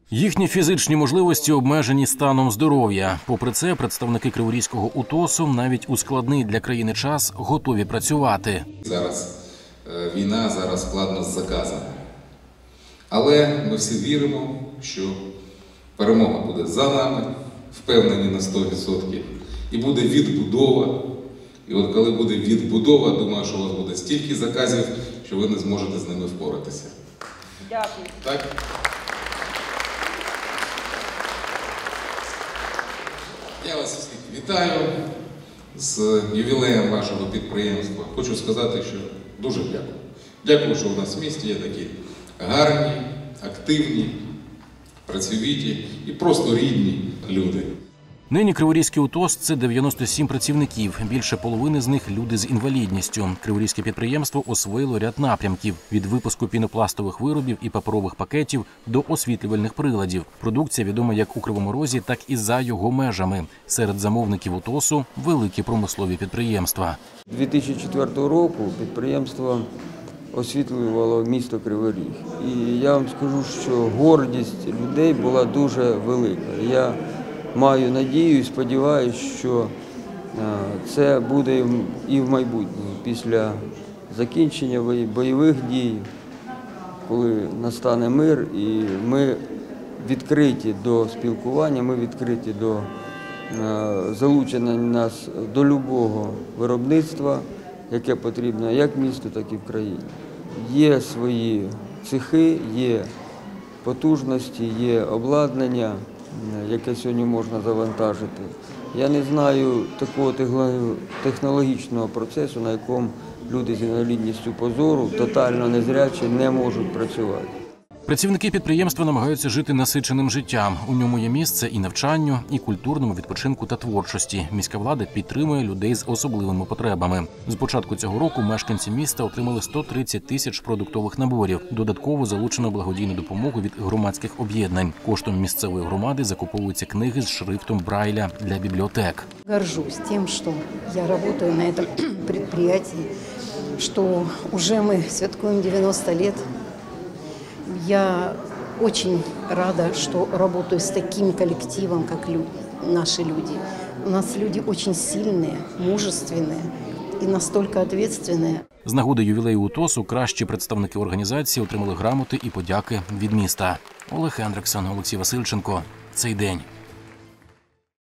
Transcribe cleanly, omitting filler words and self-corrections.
Їхні фізичні можливості обмежені станом здоров'я. Попри це, представники Криворізького УТОСу навіть у складний для країни час готові працювати. Зараз війна, зараз складно з заказами. Але ми всі віримо, що перемога буде за нами, впевнені на 100%. І буде відбудова. І от коли буде відбудова, думаю, що у вас буде стільки заказів, що ви не зможете з ними впоратися. Дякую. Так? Я вас всіх вітаю з ювілеєм вашого підприємства. Хочу сказати, що дуже дякую. Дякую, що у нас в місті є такі гарні, активні, працьовиті і просто рідні люди. Нині Криворізький УТОС – це 97 працівників. Більше половини з них – люди з інвалідністю. Криворізьке підприємство освоїло ряд напрямків – від випуску пінопластових виробів і паперових пакетів до освітлювальних приладів. Продукція відома як у Кривому Розі, так і за його межами. Серед замовників УТОСу – великі промислові підприємства. 2004 року підприємство освітлювало місто Кривий Ріг. І я вам скажу, що гордість людей була дуже велика. Я маю надію і сподіваюся, що це буде і в майбутньому, після закінчення бойових дій, коли настане мир, і ми відкриті до спілкування, ми відкриті до залучення нас до будь-якого виробництва, яке потрібно як місту, так і в країні. Є свої цехи, є потужності, є обладнання, яке сьогодні можна завантажити. Я не знаю такого технологічного процесу, на якому люди з інвалідністю по зору, тотально незрячі, не можуть працювати. Працівники підприємства намагаються жити насиченим життям. У ньому є місце і навчанню, і культурному відпочинку та творчості. Міська влада підтримує людей з особливими потребами. З початку цього року мешканці міста отримали 130 тисяч продуктових наборів. Додатково залучено благодійну допомогу від громадських об'єднань. Коштом місцевої громади закуповуються книги з шрифтом Брайля для бібліотек. Горжусь тем, что я работаю на этом предприятии, что уже мы святкуем 90 лет. Я очень рада, что работаю с таким коллективом, как наши люди. У нас люди очень сильные, мужественные и настолько ответственные. З нагоди ювілею УТОСу кращі представники організації отримали грамоти і подяки від міста. Олег Хендриксон, Олексій Васильченко. Цей день.